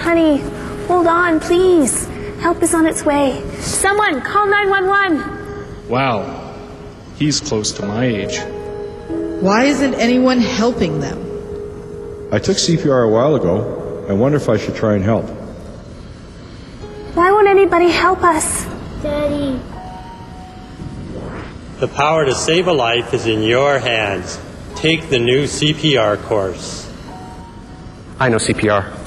Honey, hold on, please. Help is on its way. Someone, call 911. Wow, he's close to my age. Why isn't anyone helping them? I took CPR a while ago. I wonder if I should try and help. Why won't anybody help us? Daddy. The power to save a life is in your hands. Take the new CPR course. I know CPR.